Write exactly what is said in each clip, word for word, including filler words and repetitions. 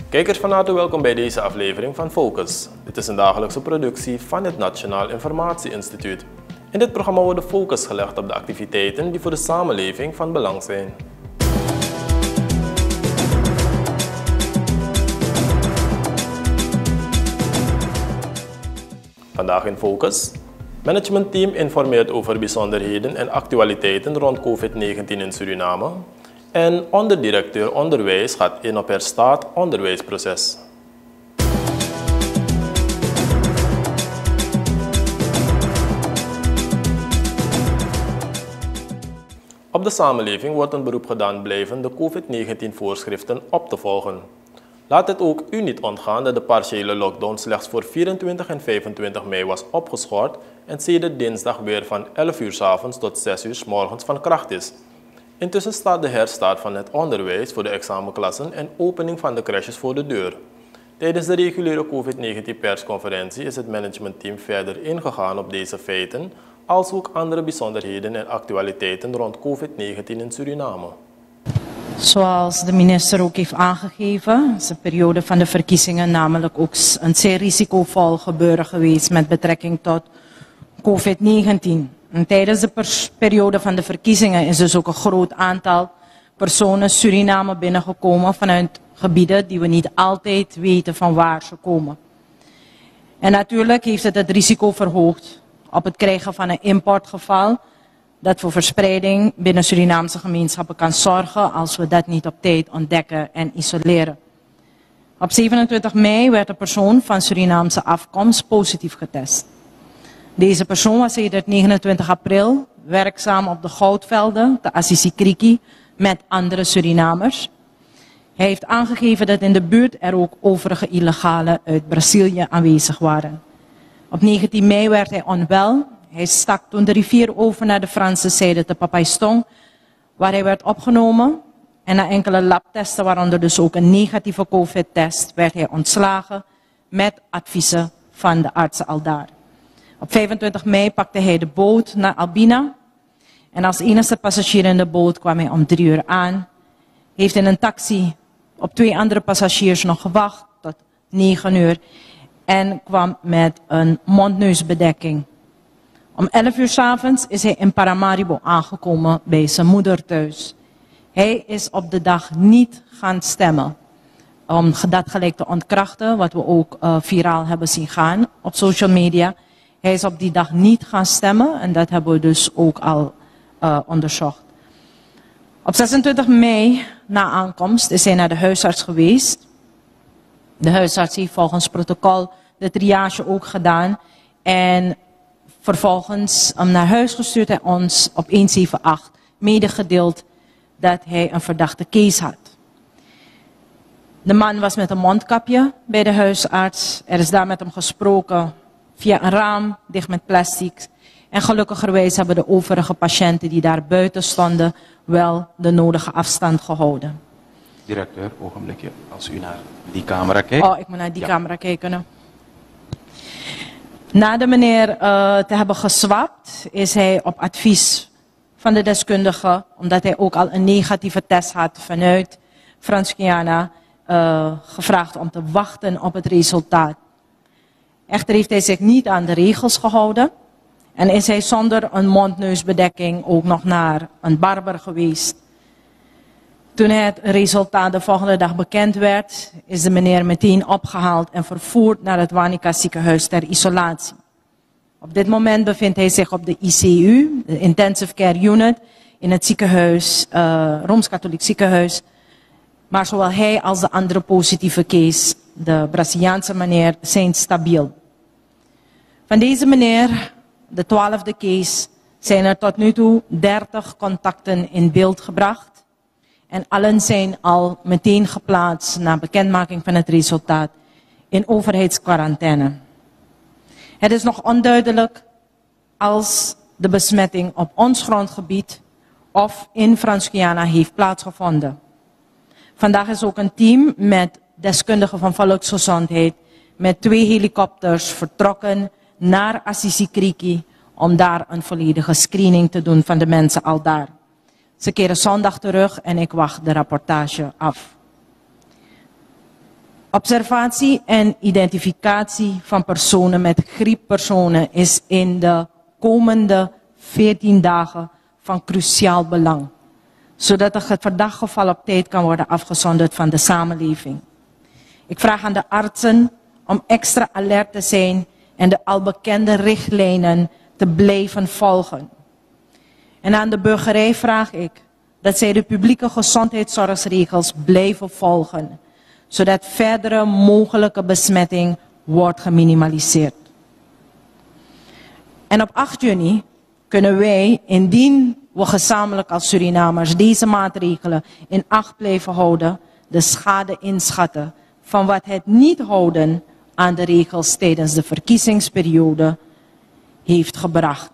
Kijkers van harte welkom bij deze aflevering van Focus. Dit is een dagelijkse productie van het Nationaal Informatie Instituut. In dit programma wordt de focus gelegd op de activiteiten die voor de samenleving van belang zijn. Vandaag in Focus. Managementteam informeert over bijzonderheden en actualiteiten rond COVID negentien in Suriname. En onderdirecteur onderwijs gaat in op herstart onderwijsproces. Op de samenleving wordt een beroep gedaan blijven de COVID negentien voorschriften op te volgen. Laat het ook u niet ontgaan dat de partiële lockdown slechts voor vierentwintig en vijfentwintig mei was opgeschort en sedert dinsdag weer van elf uur 's avonds tot zes uur 's morgens van kracht is. Intussen staat de herstart van het onderwijs voor de examenklassen en opening van de crèches voor de deur. Tijdens de reguliere COVID negentien persconferentie is het managementteam verder ingegaan op deze feiten, als ook andere bijzonderheden en actualiteiten rond COVID negentien in Suriname. Zoals de minister ook heeft aangegeven, is de periode van de verkiezingen namelijk ook een zeer risicovol gebeuren geweest met betrekking tot COVID negentien. En tijdens de periode van de verkiezingen is dus ook een groot aantal personen Suriname binnengekomen vanuit gebieden die we niet altijd weten van waar ze komen. En natuurlijk heeft het het risico verhoogd op het krijgen van een importgeval dat voor verspreiding binnen Surinaamse gemeenschappen kan zorgen als we dat niet op tijd ontdekken en isoleren. Op zevenentwintig mei werd een persoon van Surinaamse afkomst positief getest. Deze persoon was sedert negenentwintig april werkzaam op de goudvelden, de Assisi Kriki, met andere Surinamers. Hij heeft aangegeven dat in de buurt er ook overige illegalen uit Brazilië aanwezig waren. Op negentien mei werd hij onwel. Hij stak toen de rivier over naar de Franse zijde te Papaistong, waar hij werd opgenomen. En na enkele labtesten, waaronder dus ook een negatieve COVID-test, werd hij ontslagen met adviezen van de artsen aldaar. Op vijfentwintig mei pakte hij de boot naar Albina. En als enige passagier in de boot kwam hij om drie uur aan. Heeft in een taxi op twee andere passagiers nog gewacht tot negen uur. En kwam met een mondneusbedekking. Om elf uur 's avonds is hij in Paramaribo aangekomen bij zijn moeder thuis. Hij is op de dag niet gaan stemmen. Om dat gelijk te ontkrachten, wat we ook uh, viraal hebben zien gaan op social media. Hij is op die dag niet gaan stemmen en dat hebben we dus ook al uh, onderzocht. Op zesentwintig mei, na aankomst, is hij naar de huisarts geweest. De huisarts heeft volgens protocol de triage ook gedaan. En vervolgens um, naar huis gestuurd hij ons op honderdzevenentachtig medegedeeld dat hij een verdachte case had. De man was met een mondkapje bij de huisarts. Er is daar met hem gesproken via een raam, dicht met plastic. En gelukkigerwijs hebben de overige patiënten die daar buiten stonden wel de nodige afstand gehouden. Directeur, ogenblikje, als u naar die camera kijkt. Oh, ik moet naar die ja. camera kijken. Na de meneer uh, te hebben geswapt, is hij op advies van de deskundige, omdat hij ook al een negatieve test had vanuit Frans-Guyana, uh, gevraagd om te wachten op het resultaat. Echter heeft hij zich niet aan de regels gehouden en is hij zonder een mondneusbedekking ook nog naar een barber geweest. Toen het resultaat de volgende dag bekend werd, is de meneer meteen opgehaald en vervoerd naar het Wanica ziekenhuis ter isolatie. Op dit moment bevindt hij zich op de I C U, de Intensive Care Unit, in het ziekenhuis, uh, Rooms-Katholiek ziekenhuis. Maar zowel hij als de andere positieve case, de Braziliaanse meneer, zijn stabiel. Van deze meneer, de twaalfde case, zijn er tot nu toe dertig contacten in beeld gebracht. En allen zijn al meteen geplaatst na bekendmaking van het resultaat in overheidsquarantaine. Het is nog onduidelijk als de besmetting op ons grondgebied of in Frans-Guyana heeft plaatsgevonden. Vandaag is ook een team met deskundigen van volksgezondheid met twee helikopters vertrokken naar Assisi Kriki om daar een volledige screening te doen van de mensen aldaar. Ze keren zondag terug en ik wacht de rapportage af. Observatie en identificatie van personen met grieppersonen is in de komende veertien dagen van cruciaal belang, zodat het verdachtgeval op tijd kan worden afgezonderd van de samenleving. Ik vraag aan de artsen om extra alert te zijn en de al bekende richtlijnen te blijven volgen. En aan de burgerij vraag ik dat zij de publieke gezondheidszorgregels blijven volgen, zodat verdere mogelijke besmetting wordt geminimaliseerd. En op acht juni kunnen wij, indien we gezamenlijk als Surinamers deze maatregelen in acht blijven houden, de schade inschatten van wat het niet houden aan de regels tijdens de verkiezingsperiode heeft gebracht.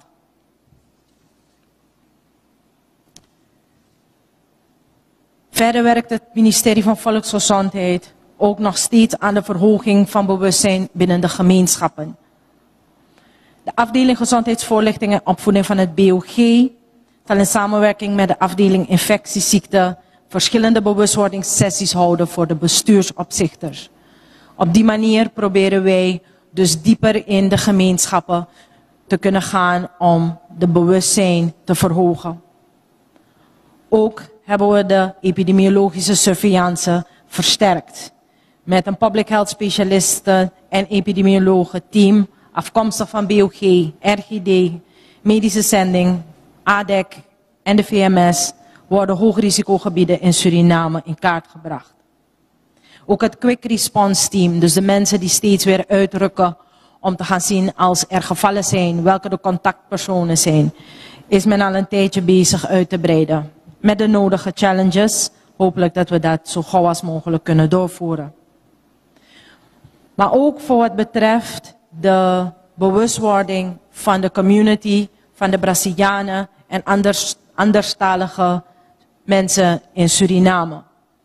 Verder werkt het ministerie van Volksgezondheid ook nog steeds aan de verhoging van bewustzijn binnen de gemeenschappen. De afdeling Gezondheidsvoorlichting en Opvoeding van het B O G zal in samenwerking met de afdeling Infectieziekten verschillende bewustwordingssessies houden voor de bestuursopzichters. Op die manier proberen wij dus dieper in de gemeenschappen te kunnen gaan om de bewustzijn te verhogen. Ook hebben we de epidemiologische surveillance versterkt met een public health specialisten en epidemiologen team afkomstig van B O G, R G D, medische zending, A D E C en de V M S worden hoogrisicogebieden in Suriname in kaart gebracht. Ook het Quick Response Team, dus de mensen die steeds weer uitrukken om te gaan zien als er gevallen zijn, welke de contactpersonen zijn, is men al een tijdje bezig uit te breiden. Met de nodige challenges, hopelijk dat we dat zo gauw als mogelijk kunnen doorvoeren. Maar ook voor wat betreft de bewustwording van de community, van de Brazilianen en anders, anderstalige mensen in Suriname.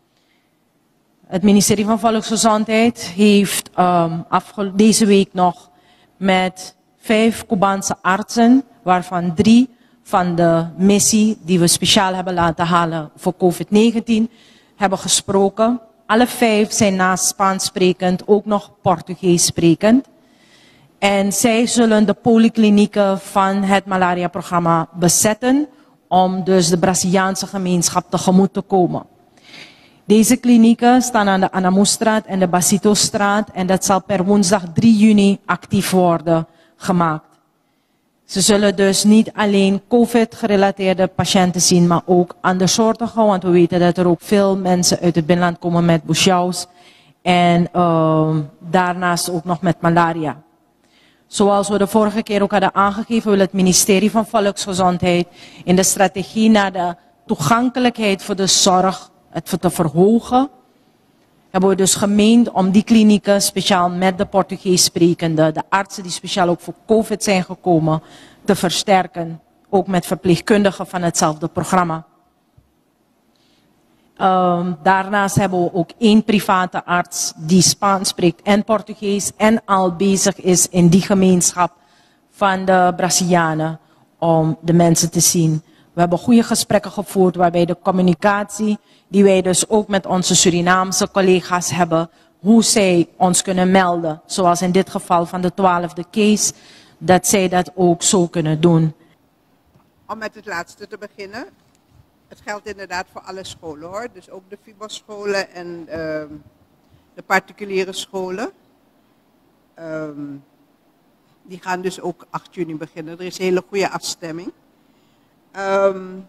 Het ministerie van Volksgezondheid heeft um, deze week nog met vijf Cubaanse artsen, waarvan drie van de missie die we speciaal hebben laten halen voor COVID negentien, hebben gesproken. Alle vijf zijn naast Spaans sprekend ook nog Portugees sprekend. En zij zullen de polyklinieken van het malaria-programma bezetten om dus de Braziliaanse gemeenschap tegemoet te komen. Deze klinieken staan aan de Anamoestraat en de Basito-straat en dat zal per woensdag drie juni actief worden gemaakt. Ze zullen dus niet alleen COVID-gerelateerde patiënten zien, maar ook andersoortige, want we weten dat er ook veel mensen uit het binnenland komen met Bushau's en uh, daarnaast ook nog met malaria. Zoals we de vorige keer ook hadden aangegeven, wil het ministerie van Volksgezondheid in de strategie naar de toegankelijkheid voor de zorg het te verhogen, hebben we dus gemeend om die klinieken, speciaal met de Portugees sprekende, de artsen die speciaal ook voor COVID zijn gekomen, te versterken. Ook met verpleegkundigen van hetzelfde programma. Um, daarnaast hebben we ook één private arts die Spaans spreekt en Portugees en al bezig is in die gemeenschap van de Brazilianen om de mensen te zien. We hebben goede gesprekken gevoerd waarbij de communicatie die wij dus ook met onze Surinaamse collega's hebben, hoe zij ons kunnen melden, zoals in dit geval van de twaalfde case, dat zij dat ook zo kunnen doen. Om met het laatste te beginnen. Het geldt inderdaad voor alle scholen hoor, dus ook de F I B O-scholen en uh, de particuliere scholen. Um, die gaan dus ook acht juni beginnen. Er is een hele goede afstemming. Um,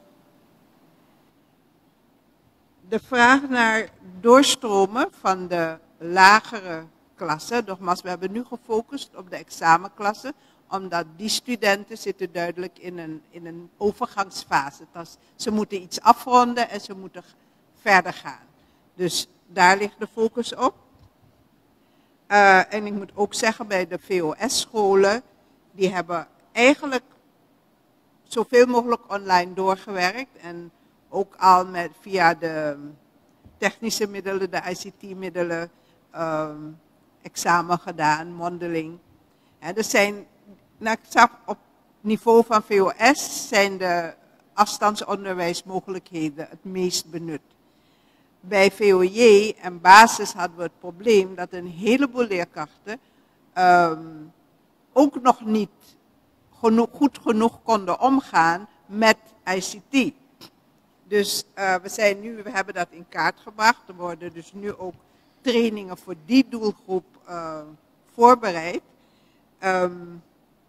de vraag naar doorstromen van de lagere klassen, nogmaals, we hebben nu gefocust op de examenklassen, omdat die studenten zitten duidelijk in een, in een overgangsfase. Dat ze moeten iets afronden en ze moeten verder gaan. Dus daar ligt de focus op. Uh, en ik moet ook zeggen, bij de V O S-scholen, die hebben eigenlijk zoveel mogelijk online doorgewerkt. En ook al met, via de technische middelen, de I C T-middelen, um, examen gedaan, mondeling. En er zijn, nou, ik zag op niveau van V O S zijn de afstandsonderwijsmogelijkheden het meest benut. bij V O J en basis hadden we het probleem dat een heleboel leerkrachten um, ook nog niet genoeg, goed genoeg konden omgaan met I C T. Dus uh, we, zijn nu, we hebben dat in kaart gebracht. Er worden dus nu ook trainingen voor die doelgroep uh, voorbereid. Um,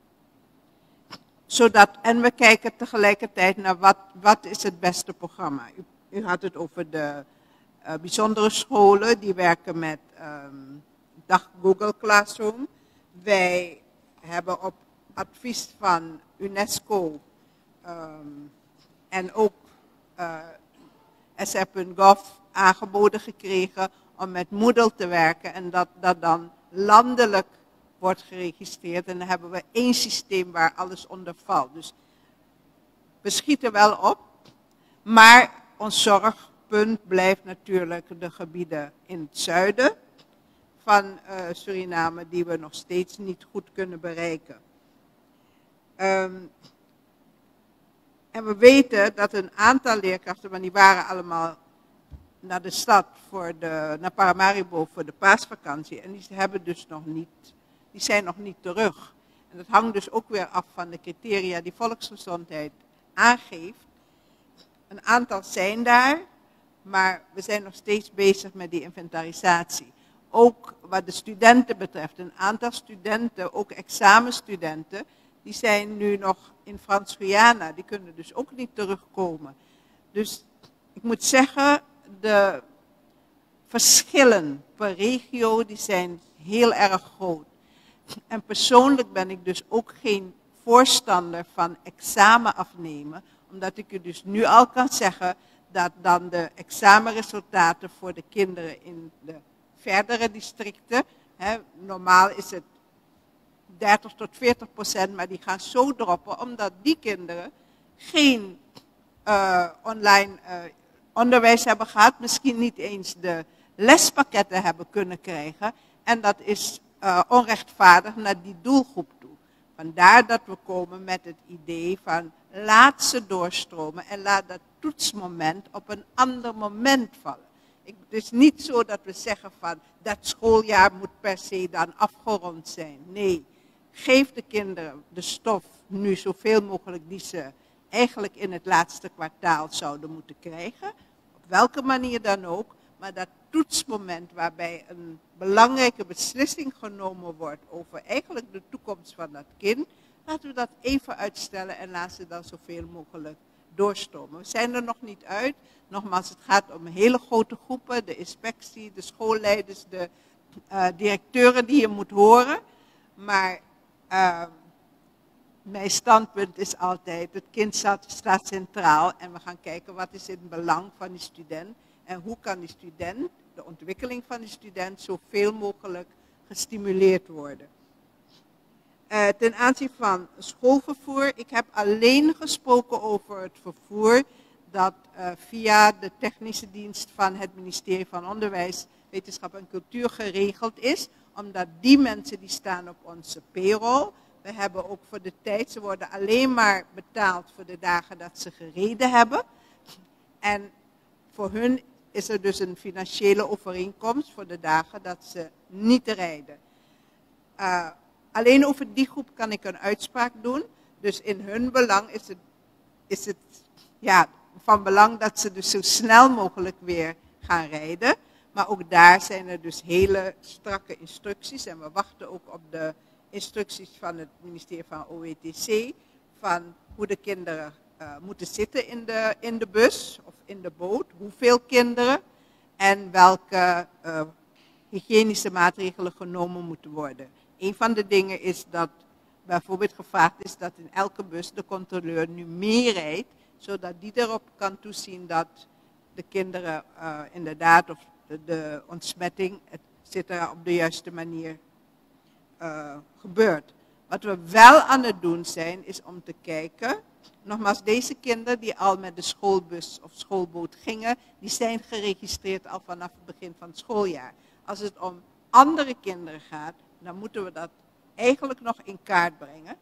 zodat, en we kijken tegelijkertijd naar wat, wat is het beste programma. U, u had het over de uh, bijzondere scholen, die werken met um, dag Google Classroom. Wij hebben op advies van UNESCO um, en ook uh, S R punt gov aangeboden gekregen om met Moodle te werken en dat dat dan landelijk wordt geregistreerd. En dan hebben we één systeem waar alles onder valt. Dus we schieten wel op, maar ons zorgpunt blijft natuurlijk de gebieden in het zuiden van uh, Suriname die we nog steeds niet goed kunnen bereiken. Um, en we weten dat een aantal leerkrachten, want die waren allemaal naar de stad, voor de, naar Paramaribo voor de paasvakantie. En die hebben dus nog niet, die zijn nog niet terug. En dat hangt dus ook weer af van de criteria die volksgezondheid aangeeft. Een aantal zijn daar, maar we zijn nog steeds bezig met die inventarisatie. Ook wat de studenten betreft, een aantal studenten, ook examenstudenten, die zijn nu nog in Frans-Guyana, die kunnen dus ook niet terugkomen. Dus ik moet zeggen, de verschillen per regio, die zijn heel erg groot. En persoonlijk ben ik dus ook geen voorstander van examen afnemen, omdat ik u dus nu al kan zeggen dat dan de examenresultaten voor de kinderen in de verdere districten, hè, normaal is het dertig tot veertig procent, maar die gaan zo droppen omdat die kinderen geen uh, online uh, onderwijs hebben gehad, misschien niet eens de lespakketten hebben kunnen krijgen. En dat is uh, onrechtvaardig naar die doelgroep toe. Vandaar dat we komen met het idee van laat ze doorstromen en laat dat toetsmoment op een ander moment vallen. Ik, het is niet zo dat we zeggen van dat schooljaar moet per se dan afgerond zijn. Nee, geef de kinderen de stof nu zoveel mogelijk die ze eigenlijk in het laatste kwartaal zouden moeten krijgen. Op welke manier dan ook. Maar dat toetsmoment waarbij een belangrijke beslissing genomen wordt over eigenlijk de toekomst van dat kind. Laten we dat even uitstellen en laten ze dan zoveel mogelijk doorstromen. We zijn er nog niet uit. Nogmaals, het gaat om hele grote groepen. De inspectie, de schoolleiders, de uh, directeuren die je moet horen. Maar uh, mijn standpunt is altijd, het kind staat, staat centraal. En we gaan kijken wat is in het belang van die student. En hoe kan die student, de ontwikkeling van die student, zoveel mogelijk gestimuleerd worden. Uh, ten aanzien van schoolvervoer, ik heb alleen gesproken over het vervoer dat uh, via de technische dienst van het ministerie van Onderwijs, Wetenschap en Cultuur geregeld is. Omdat die mensen die staan op onze payroll. We hebben ook voor de tijd, ze worden alleen maar betaald voor de dagen dat ze gereden hebben. En voor hun is er dus een financiële overeenkomst voor de dagen dat ze niet rijden. Uh, alleen over die groep kan ik een uitspraak doen. Dus in hun belang is het, is het ja, van belang dat ze dus zo snel mogelijk weer gaan rijden. Maar ook daar zijn er dus hele strakke instructies. En we wachten ook op de instructies van het ministerie van O E T C. Van hoe de kinderen uh, moeten zitten in de, in de bus of in de boot. Hoeveel kinderen. En welke uh, hygiënische maatregelen genomen moeten worden. Een van de dingen is dat bijvoorbeeld gevraagd is dat in elke bus de controleur nu meerijdt. Zodat die erop kan toezien dat de kinderen uh, inderdaad, of de, de ontsmetting, et cetera, op de juiste manier uh, gebeurt. Wat we wel aan het doen zijn, is om te kijken, nogmaals, deze kinderen die al met de schoolbus of schoolboot gingen, die zijn geregistreerd al vanaf het begin van het schooljaar. Als het om andere kinderen gaat, dan moeten we dat eigenlijk nog in kaart brengen.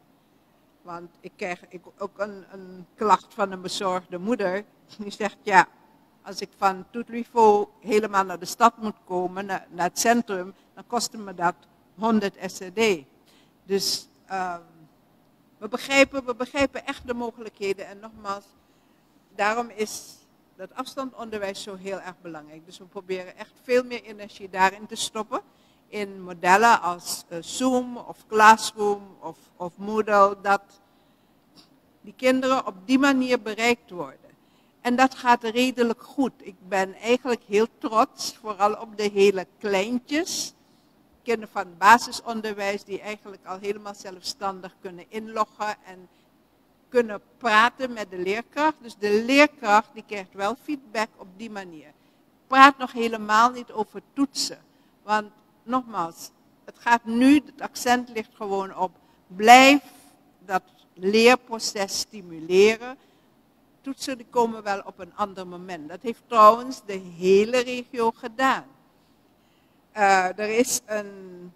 Want ik krijg ik, ook een, een klacht van een bezorgde moeder. Die zegt, ja, Als ik van Toetlivo helemaal naar de stad moet komen, naar, naar het centrum, dan kostte me dat honderd S C D. Dus uh, we, begrijpen, we begrijpen echt de mogelijkheden. En nogmaals, daarom is dat afstandonderwijs zo heel erg belangrijk. Dus we proberen echt veel meer energie daarin te stoppen. In modellen als uh, Zoom of Classroom of, of Moodle, dat die kinderen op die manier bereikt worden. En dat gaat redelijk goed. Ik ben eigenlijk heel trots, vooral op de hele kleintjes. Kinderen van basisonderwijs die eigenlijk al helemaal zelfstandig kunnen inloggen en kunnen praten met de leerkracht. Dus de leerkracht die krijgt wel feedback op die manier. Ik praat nog helemaal niet over toetsen. Want nogmaals, het gaat nu, het accent ligt gewoon op blijf dat leerproces stimuleren. Toetsen die komen wel op een ander moment. Dat heeft trouwens de hele regio gedaan. Uh, er is een,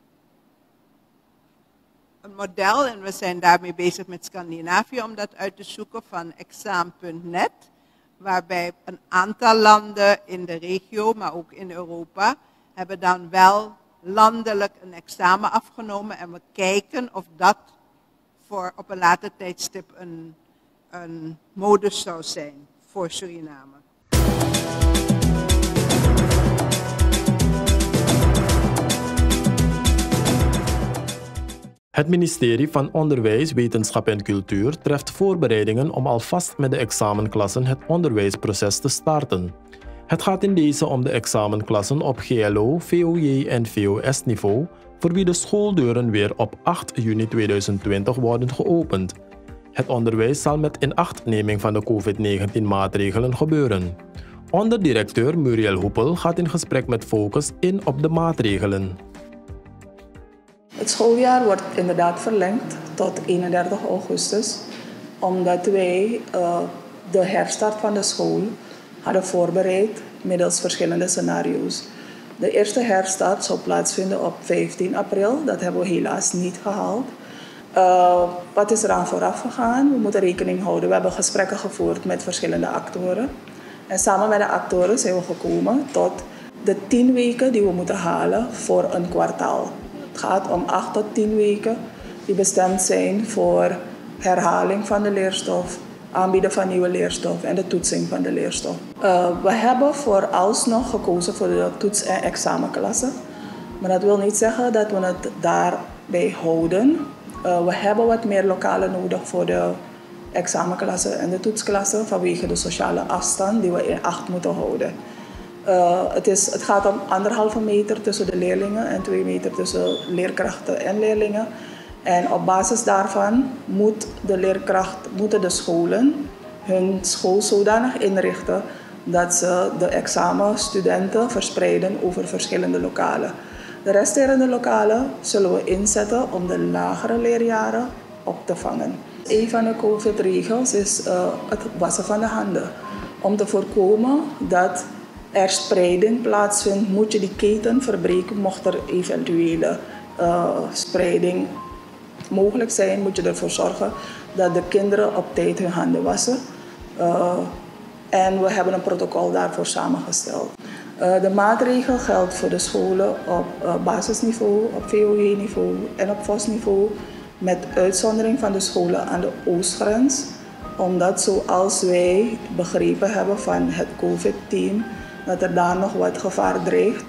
een model en we zijn daarmee bezig met Scandinavië om dat uit te zoeken van examen punt net. Waarbij een aantal landen in de regio, maar ook in Europa, hebben dan wel landelijk een examen afgenomen. En we kijken of dat voor op een later tijdstip een, een modus zou zijn voor Suriname. Het ministerie van Onderwijs, Wetenschap en Cultuur treft voorbereidingen om alvast met de examenklassen het onderwijsproces te starten. Het gaat in deze om de examenklassen op G L O, V O J en V O S-niveau, voor wie de schooldeuren weer op acht juni tweeduizend twintig worden geopend. Het onderwijs zal met inachtneming van de COVID negentien maatregelen gebeuren. Onderdirecteur Muriel Hoepel gaat in gesprek met Focus in op de maatregelen. Het schooljaar wordt inderdaad verlengd tot eenendertig augustus, omdat wij uh, de herstart van de school hadden voorbereid middels verschillende scenario's. De eerste herstart zou plaatsvinden op vijftien april, dat hebben we helaas niet gehaald. Uh, wat is eraan vooraf gegaan? We moeten rekening houden. We hebben gesprekken gevoerd met verschillende actoren. En samen met de actoren zijn we gekomen tot de tien weken die we moeten halen voor een kwartaal. Het gaat om acht tot tien weken die bestemd zijn voor herhaling van de leerstof, aanbieden van nieuwe leerstof en de toetsing van de leerstof. Uh, we hebben vooralsnog gekozen voor de toets- en examenklassen. Maar dat wil niet zeggen dat we het daarbij houden. Uh, we hebben wat meer lokalen nodig voor de examenklassen en de toetsklassen vanwege de sociale afstand die we in acht moeten houden. Uh, het, is, het gaat om anderhalve meter tussen de leerlingen en twee meter tussen leerkrachten en leerlingen. En op basis daarvan moet de leerkracht, moeten de scholen hun school zodanig inrichten dat ze de examenstudenten verspreiden over verschillende lokalen. De resterende lokalen zullen we inzetten om de lagere leerjaren op te vangen. Een van de COVID-regels is uh, het wassen van de handen. Om te voorkomen dat er spreiding plaatsvindt, moet je die keten verbreken. Mocht er eventuele uh, spreiding mogelijk zijn, moet je ervoor zorgen dat de kinderen op tijd hun handen wassen. Uh, en we hebben een protocol daarvoor samengesteld. Uh, de maatregel geldt voor de scholen op uh, basisniveau, op V O J-niveau en op V O S-niveau, met uitzondering van de scholen aan de oostgrens. Omdat, zoals wij begrepen hebben van het COVID-team, dat er daar nog wat gevaar dreigt.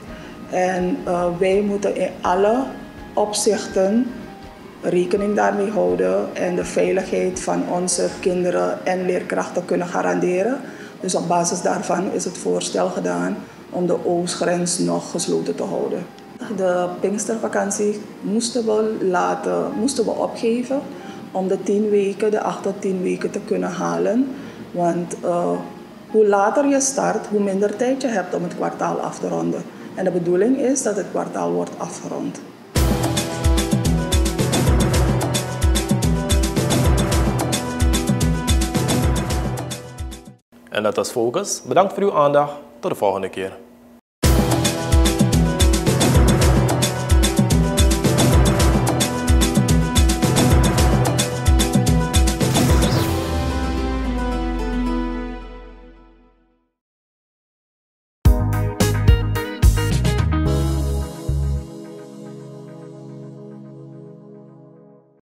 En uh, wij moeten in alle opzichten rekening daarmee houden en de veiligheid van onze kinderen en leerkrachten kunnen garanderen. Dus op basis daarvan is het voorstel gedaan om de oostgrens nog gesloten te houden. De Pinkstervakantie moesten we, laten, moesten we opgeven om de tien weken, de acht tot tien weken te kunnen halen. Want uh, hoe later je start, hoe minder tijd je hebt om het kwartaal af te ronden. En de bedoeling is dat het kwartaal wordt afgerond. En dat was Focus. Bedankt voor uw aandacht. Tot de volgende keer.